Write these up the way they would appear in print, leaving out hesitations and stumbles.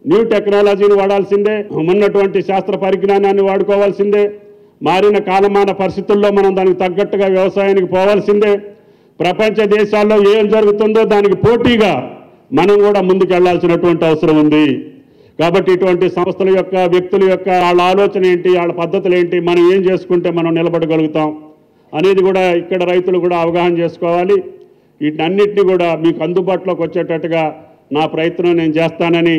New టెక్నాలజీని వాడాల్సిందే, ఉన్నటువంటి శాస్త్ర పరిజ్ఞానాన్ని వాడుకోవాల్సిందే, మారిన కాలమాన పరిస్థితుల్లో మనం దానికి తగ్గట్టుగా వ్యవసాయానికి పోవాల్సిందే. ప్రపంచ దేశాల్లో ఏం జరుగుతుందో దానికి పోటీగా మనం కూడా ముందుకు వెళ్లాల్సినటువంటి అవసరం ఉంది. కాబట్టి ఇటువంటి సంస్థల యొక్క, వ్యక్తుల యొక్క వాళ్ళ ఆలోచన ఏంటి, వాళ్ళ పద్ధతులు ఏంటి, మనం ఏం చేసుకుంటే మనం నిలబడగలుగుతాం అనేది కూడా ఇక్కడ రైతులు కూడా అవగాహన చేసుకోవాలి. వీటన్నిటిని కూడా మీకు అందుబాటులోకి వచ్చేటట్టుగా నా ప్రయత్నం నేను చేస్తానని.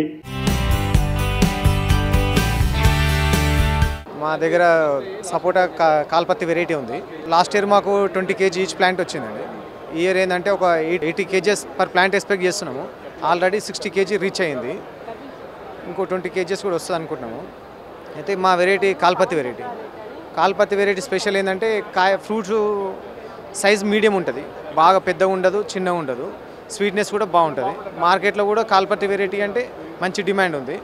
మా దగ్గర సపోటా కాల్పత్తి వెరైటీ ఉంది. లాస్ట్ ఇయర్ మాకు 20 kg ఈచ్ ప్లాంట్ వచ్చిందండి. ఈ ఇయర్ ఏంటంటే ఒక 80 kgs పర్ ప్లాంట్ ఎక్స్పెక్ట్ చేస్తున్నాము. ఆల్రెడీ 60 kg రీచ్ అయింది. ఇంకో 20 kgs కూడా వస్తుంది అనుకుంటున్నాము. అయితే మా వెరైటీ కాల్పత్తి వెరైటీ స్పెషల్ ఏంటంటే ఫ్రూట్స్ సైజ్ మీడియం ఉంటుంది, బాగా పెద్దగా ఉండదు, చిన్నగా ఉండదు, స్వీట్నెస్ కూడా బాగుంటుంది. మార్కెట్లో కూడా కాల్పత్తి వెరైటీ అంటే మంచి డిమాండ్ ఉంది.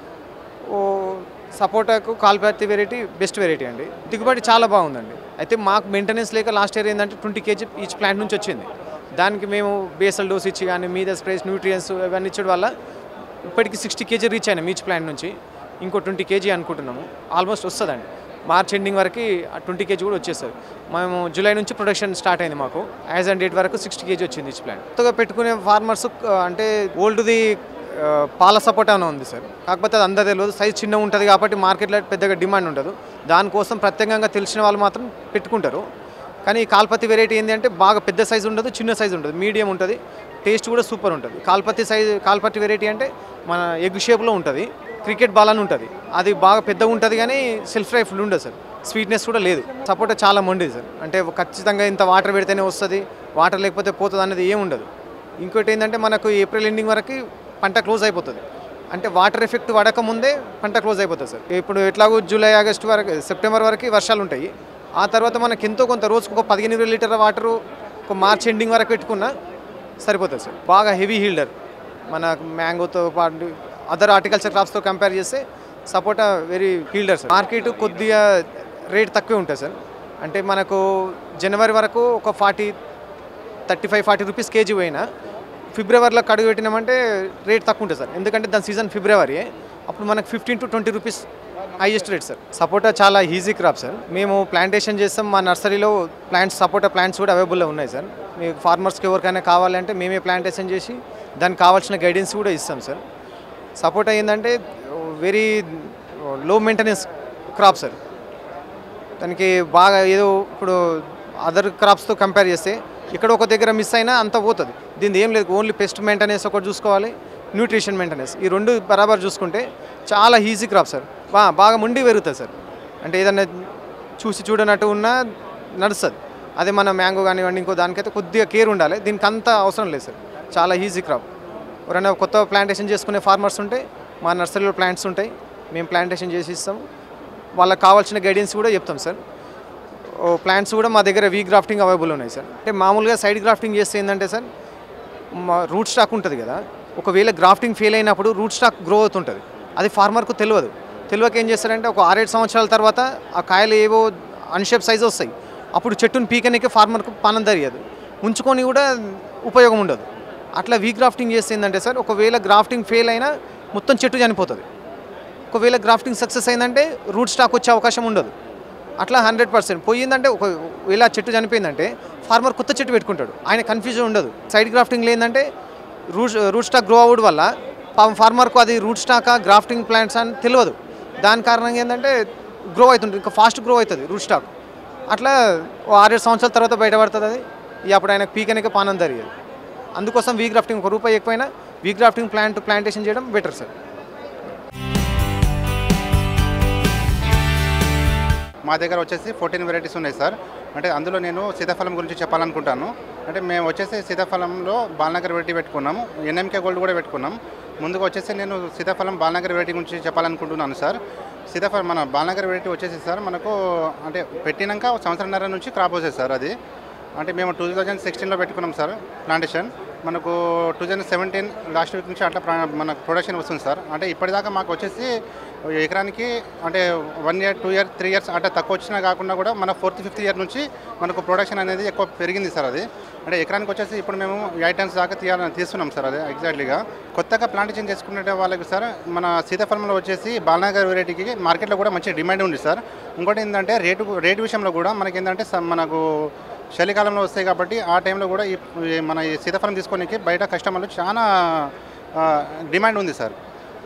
సపోటాకు కాల్పత్తి వెరైటీ బెస్ట్ వెరైటీ అండి. దిగుబడి చాలా బాగుందండి. అయితే మాకు మెయింటెనెన్స్ లేక లాస్ట్ ఇయర్ ఏంటంటే 20 kg ఈచ్ ప్లాంట్ నుంచి వచ్చింది. దానికి మేము బేసల్ డోస్ ఇచ్చి కానీ మీద స్ప్రేస్ న్యూట్రియన్స్ ఇవన్నీ ఇచ్చడం వల్ల ఇప్పటికి 60 kg రీచ్ అయినాం ఈచ్ ప్లాంట్ నుంచి. ఇంకో 20 kg అనుకుంటున్నాము. ఆల్మోస్ట్ వస్తుందండి. మార్చ్ ఎండింగ్ వరకు 20 kg కూడా వచ్చేస్తుంది. మేము జూలై నుంచి ప్రొడక్షన్ స్టార్ట్ అయింది. మాకు యాజ్ అండ్ డేట్ వరకు 60 kg వచ్చింది ఈచ్ ప్లాంట్. కొత్తగా పెట్టుకునే ఫార్మర్స్ అంటే ఓల్డ్ది పాల సపోటా అని ఉంది సార్. కాకపోతే అది అందరూ తెలియదు, సైజ్ చిన్నగా ఉంటుంది కాబట్టి మార్కెట్లో పెద్దగా డిమాండ్ ఉండదు. దానికోసం ప్రత్యేకంగా తెలిసిన వాళ్ళు మాత్రం పెట్టుకుంటారు. కానీ ఈ కాల్పత్తి వెరైటీ ఏంటి అంటే బాగా పెద్ద సైజు ఉండదు, చిన్న సైజు ఉంటుంది, మీడియం ఉంటుంది, టేస్ట్ కూడా సూపర్ ఉంటుంది. కాల్పత్తి వెరైటీ అంటే మన ఎగ్ షేప్లో ఉంటుంది, క్రికెట్ బాల్ అని ఉంటుంది. అది బాగా పెద్దగా ఉంటుంది కానీ సెల్ఫ్ లైఫ్ ఉండదు సార్. స్వీట్నెస్ కూడా లేదు. సపోటా చాలా మండిది సార్. అంటే ఖచ్చితంగా ఇంత వాటర్ పెడితేనే వస్తుంది, వాటర్ లేకపోతే పోతుంది అనేది ఏం ఉండదు. ఇంకోటి ఏంటంటే మనకు ఏప్రిల్ ఎండింగ్ వరకు పంట క్లోజ్ అయిపోతుంది. అంటే వాటర్ ఎఫెక్ట్ పడకముందే పంట క్లోజ్ అయిపోతుంది సార్. ఇప్పుడు ఎట్లాగో జూలై ఆగస్టు వరకు సెప్టెంబర్ వరకు వర్షాలు ఉంటాయి. ఆ తర్వాత మనకి ఎంతో కొంత రోజుకు ఒక 15-20 లీటర్ల వాటరు ఒక మార్చ్ ఎండింగ్ వరకు పెట్టుకున్నా సరిపోతుంది సార్. బాగా హెవీ హీల్డర్. మన మ్యాంగోతో పాటు అదర్ హార్టికల్చర్ క్రాప్స్తో కంపేర్ చేస్తే sapota very yielder sir. Market కొద్దిగా రేట్ తక్కువే ఉంటుంది సార్. అంటే మనకు జనవరి వరకు ఒక 35-40 రూపీస్ కేజీ పోయినా ఫిబ్రవరిలో కడుగు పెట్టినామంటే రేట్ తక్కువ ఉంటుంది సార్. ఎందుకంటే దాని సీజన్ ఫిబ్రవరి, అప్పుడు మనకు 15 to 20 rupees highest rate sir. Sapota చాలా ఈజీ క్రాప్ సార్. మేము ప్లాంటేషన్ చేస్తాం. మా నర్సరీలో సపోటా ప్లాంట్స్ కూడా అవైలబుల్లో ఉన్నాయి సార్. మీ ఫార్మర్స్కి ఎవరికైనా కావాలంటే మేమే ప్లాంటేషన్ చేసి దానికి కావాల్సిన గైడెన్స్ కూడా ఇస్తాం సార్. సపోటా ఏంటంటే very low maintenance crop sir. దానికి బాగా ఏదో ఇప్పుడు అదర్ క్రాప్స్తో కంపేర్ చేస్తే ఇక్కడ ఒక దగ్గర మిస్ అయినా అంత పోతుంది. దీని ఏం లేదు, ఓన్లీ పెస్ట్ మెయింటెనెన్స్ ఒకటి చూసుకోవాలి, న్యూట్రిషన్ మెయింటెనెన్స్, ఈ రెండు బరాబర్ చూసుకుంటే చాలా ఈజీ క్రాప్ సార్. బాగా ముండి పెరుగుతుంది సార్. అంటే ఏదన్నా చూడనట్టు ఉన్నా నడుస్తుంది. అదే మన మ్యాంగో కానివ్వండి ఇంకో దానికైతే కొద్దిగా కేర్ ఉండాలి. దీనికి అంత అవసరం లేదు సార్. చాలా ఈజీ క్రాప్. ఎవరైనా కొత్త ప్లాంటేషన్ చేసుకునే ఫార్మర్స్ ఉంటే మా నర్సరీలో ప్లాంట్స్ ఉంటాయి, మేము ప్లాంటేషన్ చేసి ఇస్తాం. వాళ్ళకి కావాల్సిన గైడెన్స్ కూడా చెప్తాం సార్. ప్లాంట్స్ కూడా మా దగ్గర వీ గ్రాఫ్టింగ్ అవైలబుల్ ఉన్నాయి సార్. అంటే మామూలుగా సైడ్ గ్రాఫ్టింగ్ చేస్తే ఏంటంటే సార్ రూట్ స్టాక్ ఉంటుంది కదా, ఒకవేళ గ్రాఫ్టింగ్ ఫెయిల్ అయినప్పుడు రూట్ స్టాక్ గ్రో అవుతుంటుంది. అది ఫార్మర్కు తెలియక ఏం చేస్తారంటే ఒక 6-7 సంవత్సరాల తర్వాత ఆ కాయలు ఏవో అన్షేప్ సైజ్ వస్తాయి. అప్పుడు చెట్టును పీకనికే ఫార్మర్కు పానం తెలియదు, ఉంచుకొని కూడా ఉపయోగం ఉండదు. అట్లా వీ గ్రాఫ్టింగ్ చేస్తే ఏంటంటే సార్ ఒకవేళ గ్రాఫ్టింగ్ ఫెయిల్ అయినా మొత్తం చెట్టు చనిపోతుంది. ఒకవేళ గ్రాఫ్టింగ్ సక్సెస్ అయిందంటే రూట్ స్టాక్ వచ్చే అవకాశం ఉండదు. అట్లా 100% పోయిందంటే ఒకవేళ చెట్టు చనిపోయిందంటే ఫార్మర్ కొత్త చెట్టు పెట్టుకుంటాడు, ఆయన కన్ఫ్యూజన్ ఉండదు. సైడ్ గ్రాఫ్టింగ్ లేదంటే రూట్ స్టాక్ గ్రో అవ్వడం వల్ల ఫార్మర్కు అది రూట్ స్టాకా గ్రాఫ్టింగ్ ప్లాంట్స్ అని తెలియదు. దాని కారణంగా ఏంటంటే గ్రో అవుతుంటుంది, ఇంకా ఫాస్ట్ గ్రో అవుతుంది రూట్ స్టాక్. అట్లా 6-7 సంవత్సరాల తర్వాత బయటపడుతుంది. అది అప్పుడు ఆయనకు పీకనికే పానం తెలియదు. అందుకోసం వీ గ్రాఫ్టింగ్ ₹1 ఎక్కువైనా వీ గ్రాఫ్టింగ్ ప్లాంటేషన్ చేయడం బెటర్ సార్. మా దగ్గర వచ్చేసి 14 వెరైటీస్ ఉన్నాయి సార్. అంటే అందులో నేను సీతాఫలం గురించి చెప్పాలనుకుంటాను. అంటే మేము వచ్చేసి సీతాఫలంలో బాలనగర్ వెరైటీ పెట్టుకున్నాము, ఎన్ఎంకే గోల్డ్ కూడా పెట్టుకున్నాం. ముందుగా వచ్చేసి నేను సీతాఫలం బాలనగర్ వెరైటీ గురించి చెప్పాలనుకుంటున్నాను సార్. సీతాఫలం మన బాలనగర్ వెరైటీ వచ్చేసి సార్ మనకు అంటే పెట్టినాక 1.5 సంవత్సరం నుంచి క్రాప్ వచ్చేది సార్. అది అంటే మేము 2016లో పెట్టుకున్నాం సార్ ప్లాంటేషన్. మనకు 2017 లాస్ట్ వీక్ నుంచి అట్లా మనకు ప్రొడక్షన్ వస్తుంది సార్. అంటే ఇప్పటిదాకా మాకు వచ్చేసి ఎకరానికి అంటే 1 year 2 year 3 years అంటే తక్కువ వచ్చినా కాకుండా కూడా మన 4th 5th year నుంచి మనకు ప్రొడక్షన్ అనేది ఎక్కువ పెరిగింది సార్. అది అంటే ఎకరానికి వచ్చేసి ఇప్పుడు మేము 8 tons దాకా తీస్తున్నాం సార్. అదే ఎగ్జాక్ట్లీగా కొత్తగా ప్లాంటేషన్ చేసుకునే వాళ్ళకి సార్ మన సీతాఫలంలో వచ్చేసి బాలనగర్ వెరైటీకి మార్కెట్లో కూడా మంచి డిమాండ్ ఉంది సార్. ఇంకోటి ఏంటంటే రేటు విషయంలో కూడా మనకి ఏంటంటే మనకు చలికాలంలో వస్తాయి కాబట్టి ఆ టైంలో కూడా మన ఈ సీతాఫలం తీసుకోనికి బయట కస్టమర్లు చాలా డిమాండ్ ఉంది సార్.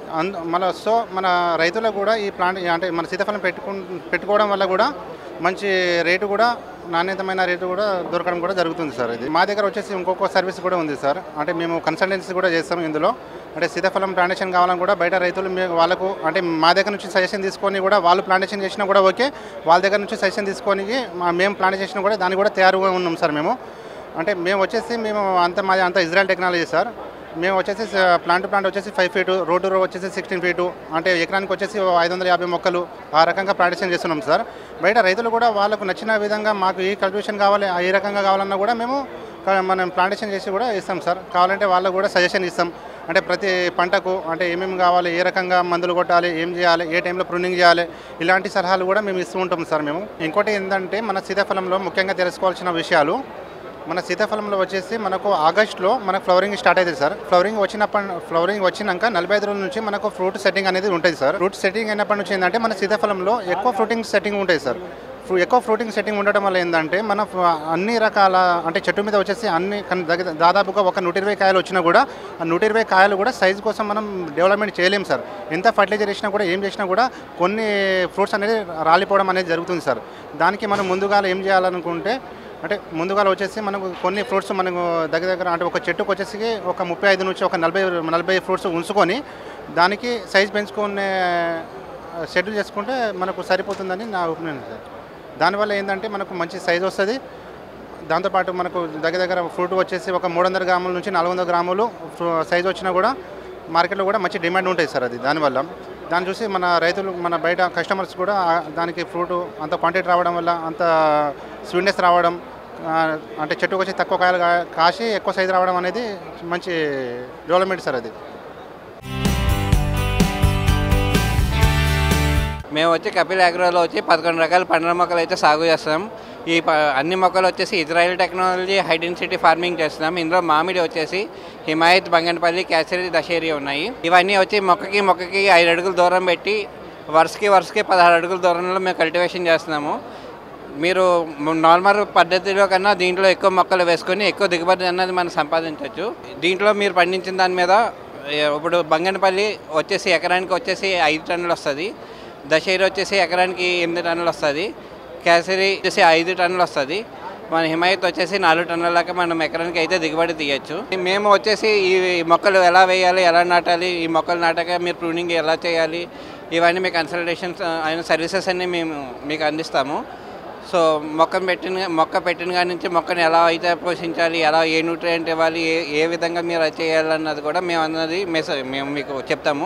మన రైతులకు కూడా ఈ ప్లాంట్ అంటే మన సీతాఫలం పెట్టుకోవడం వల్ల కూడా మంచి రేటు కూడా నాణ్యతమైన రేటు కూడా దొరకడం కూడా జరుగుతుంది సార్. ఇది మా దగ్గర వచ్చేసి ఇంకొక సర్వీస్ కూడా ఉంది సార్. అంటే మేము కన్సల్టెన్సీ కూడా చేస్తాం ఇందులో. అంటే సీతాఫలం ప్లాంటేషన్ కావాలని కూడా బయట రైతులు వాళ్ళకు అంటే మా దగ్గర నుంచి సజెషన్ తీసుకొని కూడా వాళ్ళు ప్లాంటేషన్ చేసినా కూడా ఓకే, వాళ్ళ దగ్గర నుంచి సజెషన్ తీసుకొని మేము ప్లాంటేషన్ చేసినా కూడా దానికి కూడా తయారుగా ఉన్నాం సార్ మేము. అంటే మాది అంత ఇజ్రాయెల్ టెక్నాలజీ సార్. మేము వచ్చేసి ప్లాంట్ వచ్చేసి 5 feet, రోడ్ వచ్చేసి 16 feet, అంటే ఎకరానికి వచ్చేసి 550 మొక్కలు ఆ రకంగా ప్లాంటేషన్ చేస్తున్నాం సార్. బయట రైతులు కూడా వాళ్ళకు నచ్చిన విధంగా మాకు ఈ కల్టివేషన్ కావాలి ఈ రకంగా కావాలన్నా కూడా మనం ప్లాంటేషన్ చేసి కూడా ఇస్తాం సార్. కావాలంటే వాళ్ళకు కూడా సజెషన్ ఇస్తాం. అంటే ప్రతి పంటకు అంటే ఏమేమి కావాలి, ఏ రకంగా మందులు కొట్టాలి, ఏం చేయాలి, ఏ టైంలో ప్రూనింగ్ చేయాలి, ఇలాంటి సలహాలు కూడా మేము ఇస్తూ ఉంటాం సార్ మేము. ఇంకోటి ఏంటంటే మన సీతాఫలంలో ముఖ్యంగా తెలుసుకోవాల్సిన విషయాలు, మన సీతాఫలంలో వచ్చేసి మనకు ఆగస్టులో మనకు ఫ్లవరింగ్ స్టార్ట్ అవుతుంది సార్. ఫ్లవరింగ్ వచ్చినాక 45 రోజుల నుంచి మనకు ఫ్రూట్ సెట్టింగ్ అనేది ఉంటుంది సార్. ఫ్రూట్ సెట్టింగ్ అయినప్పటి నుంచి ఏంటంటే మన సీతాఫలంలో ఎక్కువ ఫ్రూటింగ్ సెట్టింగ్ ఉంటుంది సార్. ఎక్కువ ఫ్రూటింగ్ సెట్టింగ్ ఉండటం వల్ల ఏంటంటే మన అన్ని రకాల అంటే చెట్టు మీద వచ్చేసి దాదాపుగా ఒక 120 కాయలు వచ్చినా కూడా ఆ 120 కాయలు కూడా సైజు కోసం మనం డెవలప్మెంట్ చేయలేము సార్. ఎంత ఫర్టిలైజర్ చేసినా కూడా ఏం చేసినా కూడా కొన్ని ఫ్రూట్స్ అనేది రాలిపోవడం అనేది జరుగుతుంది సార్. దానికి మనం ముందుగా ఏం చేయాలనుకుంటే అంటే ముందుగా వచ్చేసి మనకు కొన్ని ఫ్రూట్స్ మనకు దగ్గర అంటే ఒక చెట్టుకు వచ్చేసి ఒక 35 నుంచి ఒక 40 ఫ్రూట్స్ ఉంచుకొని దానికి సైజ్ పెంచుకునే షెడ్యూల్ చేసుకుంటే మనకు సరిపోతుందని నా ఒపీనియన్ సార్. దానివల్ల ఏంటంటే మనకు మంచి సైజ్ వస్తుంది. దాంతోపాటు మనకు దగ్గర ఫ్రూట్ వచ్చేసి ఒక 300 గ్రాముల నుంచి 400 గ్రాములు సైజ్ వచ్చినా కూడా మార్కెట్లో కూడా మంచి డిమాండ్ ఉంటుంది సార్. అది దాన్ని చూసి మన రైతులు మన బయట కస్టమర్స్ కూడా దానికి ఫ్రూట్ అంత క్వాంటిటీ రావడం వల్ల అంత స్వీట్నెస్ రావడం అంటే చెట్టుకు వచ్చి తక్కువ కాయలు కాసి ఎక్కువ సైజు రావడం అనేది మంచి డెవలప్మెంట్ సార్. అది మేము వచ్చి కపిల్ అగ్రోలో వచ్చి 11 రకాల పండ్ల మొక్కలు అయితే సాగు చేస్తాం. ఈ అన్ని మొక్కలు వచ్చేసి Israel technology high density farming చేస్తున్నాం. ఇందులో మామిడి వచ్చేసి హిమాయత్, బంగనపల్లి, కేసరి, దశేరి ఉన్నాయి. ఇవన్నీ వచ్చి మొక్కకి 5 అడుగుల దూరం పెట్టి వరుసకి 16 అడుగుల దూరంలో మేము కల్టివేషన్ చేస్తున్నాము. మీరు నార్మల్ పద్ధతిలో కన్నా దీంట్లో ఎక్కువ మొక్కలు వేసుకొని ఎక్కువ దిగుబడి అన్నది మనం సంపాదించవచ్చు. దీంట్లో మీరు పండించిన దాని మీద ఇప్పుడు బంగనపల్లి వచ్చేసి ఎకరానికి వచ్చేసి 5 టన్నులు వస్తుంది, దశేరి వచ్చేసి ఎకరానికి 8 టన్నులు వస్తుంది, కేసరి వచ్చేసి 5 టన్నులు వస్తుంది, మన హిమాయత్ వచ్చేసి 4 టన్నుల దాకా మనం ఎకరానికి అయితే దిగుబడి తీయచ్చు. మేము వచ్చేసి ఈ మొక్కలు ఎలా వేయాలి, ఎలా నాటాలి, ఈ మొక్కలు నాటాక మీరు ప్రూనింగ్ ఎలా చేయాలి, ఇవన్నీ మీకు కన్సల్టేషన్స్ అయిన సర్వీసెస్ అన్నీ మేము మీకు అందిస్తాము. సో మొక్క పెట్టిన కాడి నుంచి మొక్కను ఎలా అయితే పోషించాలి, ఎలా ఏ న్యూట్రియంట్ ఇవ్వాలి, ఏ విధంగా మీరు అది చేయాలన్నది కూడా మేము మీకు చెప్తాము.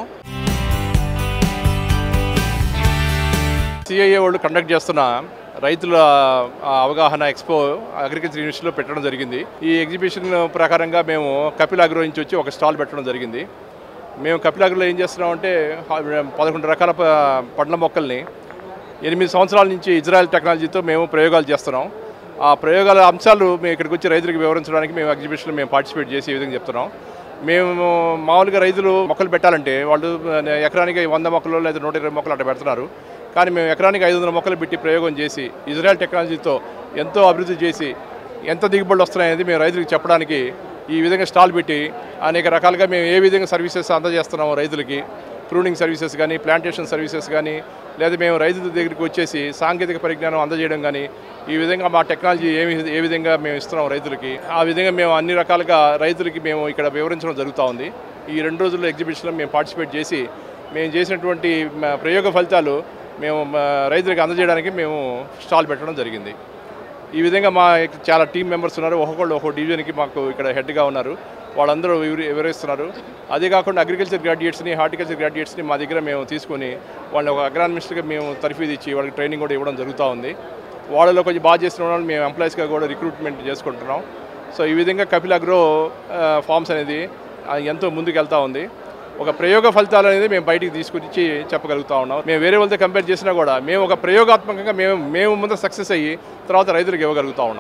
సిఐఏ వాళ్ళు కండక్ట్ చేస్తున్న రైతుల అవగాహన ఎక్స్పో అగ్రికల్చర్ యూనివర్సిటీలో పెట్టడం జరిగింది. ఈ ఎగ్జిబిషన్ ప్రకారంగా మేము కపిల్ అగ్రో నుంచి వచ్చి ఒక స్టాల్ పెట్టడం జరిగింది. మేము కపిల్ అగ్రోలో ఏం చేస్తున్నామంటే 11 రకాల పండ్ల మొక్కల్ని 8 సంవత్సరాల నుంచి ఇజ్రాయెల్ టెక్నాలజీతో మేము ప్రయోగాలు చేస్తున్నాం. ఆ ప్రయోగాల అంశాలు మేము ఇక్కడికి వచ్చి రైతులకు వివరించడానికి మేము ఎగ్జిబిషన్లో మేము పార్టిసిపేట్ చేసి ఈ విధంగా చెప్తున్నాం. మేము మామూలుగా రైతులు మొక్కలు పెట్టాలంటే వాళ్ళు ఎకరానికి 100 మొక్కలు లేదా 120 మొక్కలు అట్లా పెడుతున్నారు. కానీ మేము ఎకరానికి 500 మొక్కలు పెట్టి ప్రయోగం చేసి ఇజ్రాయెల్ టెక్నాలజీతో ఎంతో అభివృద్ధి చేసి ఎంత దిగుబడులు వస్తున్నాయనేది మేము రైతులకు చెప్పడానికి ఈ విధంగా స్టాల్ పెట్టి అనేక రకాలుగా మేము ఏ విధంగా సర్వీసెస్ అందజేస్తున్నాము రైతులకి, ప్రూనింగ్ సర్వీసెస్ కానీ, ప్లాంటేషన్ సర్వీసెస్ కానీ, లేదా మేము రైతుల దగ్గరికి వచ్చేసి సాంకేతిక పరిజ్ఞానం అందజేయడం కానీ, ఈ విధంగా మా టెక్నాలజీ ఏ విధంగా మేము ఇస్తున్నాం రైతులకి, ఆ విధంగా మేము అన్ని రకాలుగా రైతులకి మేము ఇక్కడ వివరించడం జరుగుతూ ఉంది. ఈ 2 రోజుల ఎగ్జిబిషన్లో మేము పార్టిసిపేట్ చేసి మేము చేసినటువంటి ప్రయోగ ఫలితాలు మేము రైతులకు అందజేయడానికి మేము స్టాల్ పెట్టడం జరిగింది. ఈ విధంగా మా చాలా టీం మెంబర్స్ ఉన్నారు. ఒక్కొక్క డివిజన్కి మాకు ఇక్కడ హెడ్గా ఉన్నారు. వాళ్ళందరూ వివరిస్తున్నారు. అదే కాకుండా అగ్రికల్చర్ గ్రాడ్యుయేట్స్ని, హార్టికల్చర్ గ్రాడ్యుయేట్స్ని మా దగ్గర మేము తీసుకొని వాళ్ళని ఒక అగ్రానమిస్ట్గా మేము తరఫీదు ఇచ్చి వాళ్ళకి ట్రైనింగ్ కూడా ఇవ్వడం జరుగుతూ ఉంది. వాళ్ళలో కొంచెం బాగా చేసిన వాళ్ళని మేము ఎంప్లాయీస్గా కూడా రిక్రూట్మెంట్ చేసుకుంటున్నాం. సో ఈ విధంగా కపిల్ అగ్రో ఫార్మ్స్ అనేది ఎంతో ముందుకు వెళ్తూ ఉంది. ఒక ప్రయోగ ఫలితాలు అనేది మేము బయటికి తీసుకొచ్చి చెప్పగలుగుతూ ఉన్నాం. మేము వేరే వాళ్ళతో కంపేర్ చేసినా కూడా మేము ఒక ప్రయోగాత్మకంగా మేము ముందు సక్సెస్ అయ్యి తర్వాత రైతులకు ఇవ్వగలుగుతూ ఉన్నాం.